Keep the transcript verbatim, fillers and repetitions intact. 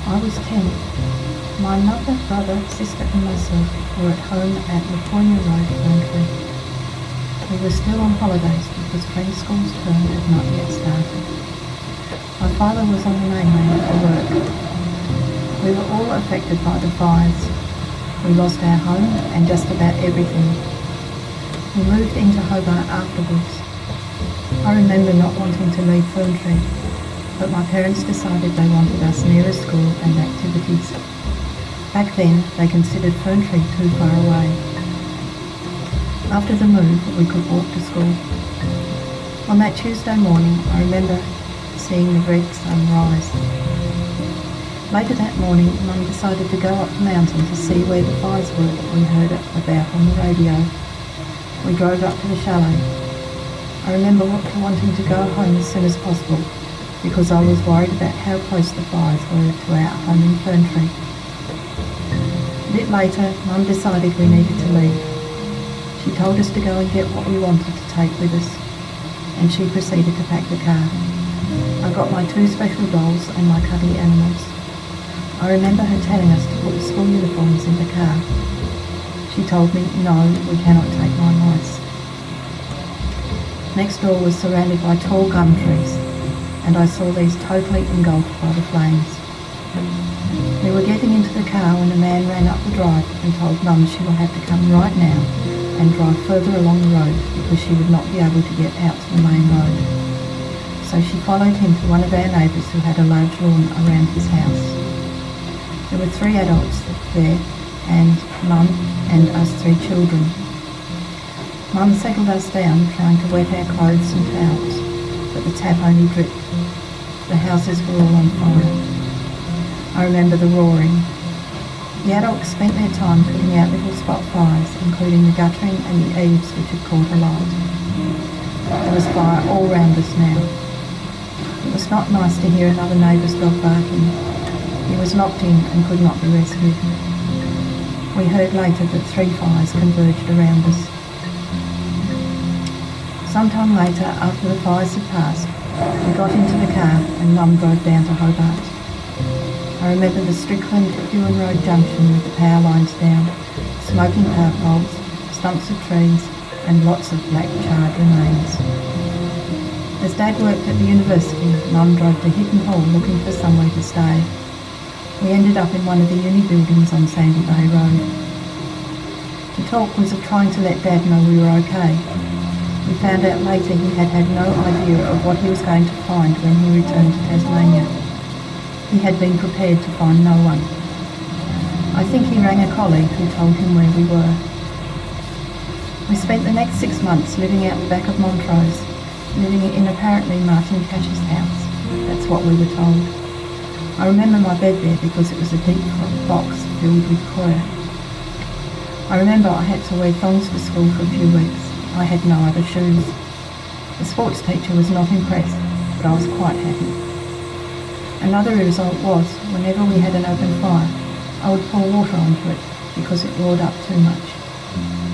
I was ten. My mother, brother, sister and myself were at home at Laconia Road, Ferntree. We were still on holidays because Friends School's term had not yet started. My father was on the mainland for work. We were all affected by the fires. We lost our home and just about everything. We moved into Hobart afterwards. I remember not wanting to leave Ferntree, but my parents decided they wanted us nearer school and activities. Back then, they considered Ferntree too far away. After the move, we could walk to school. On that Tuesday morning, I remember seeing the red sun rise. Later that morning, Mum decided to go up the mountain to see where the fires were that we heard about on the radio. We drove up to the chalet. I remember wanting to go home as soon as possible because I was worried about how close the fires were to our home in Ferntree. A bit later, Mum decided we needed to leave. She told us to go and get what we wanted to take with us, and she proceeded to pack the car. I got my two special dolls and my cuddly animals. I remember her telling us to put the school uniforms in the car. She told me, no, we cannot take my mice. Next door was surrounded by tall gum trees, and I saw these totally engulfed by the flames. We were getting into the car when a man ran up the drive and told Mum she will have to come right now and drive further along the road because she would not be able to get out to the main road. So she followed him to one of our neighbours who had a large lawn around his house. There were three adults there and Mum and us three children. Mum settled us down trying to wet our clothes and towels, but the tap only dripped. The houses were all on fire. I remember the roaring. The adults spent their time putting out little spot fires, including the guttering and the eaves which had caught alight. There was fire all round us now. It was not nice to hear another neighbour's dog barking. He was locked in and could not be rescued. We heard later that three fires converged around us. Sometime later, after the fires had passed, we got into the car and Mum drove down to Hobart. I remember the Strickland Ewan Road junction with the power lines down, smoking power poles, stumps of trees and lots of black charred remains. As Dad worked at the university, Mum drove to Hitton Hall looking for somewhere to stay. We ended up in one of the uni buildings on Sandy Bay Road. The talk was of trying to let Dad know we were okay. We found out later he had had no idea of what he was going to find when he returned to Tasmania. He had been prepared to find no one. I think he rang a colleague who told him where we were. We spent the next six months living out the back of Montrose, living in apparently Martin Cash's house. That's what we were told. I remember my bed there because it was a deep box filled with coir. I remember I had to wear thongs for school for a few weeks. I had no other shoes. The sports teacher was not impressed, but I was quite happy. Another result was, whenever we had an open fire, I would pour water onto it because it roared up too much.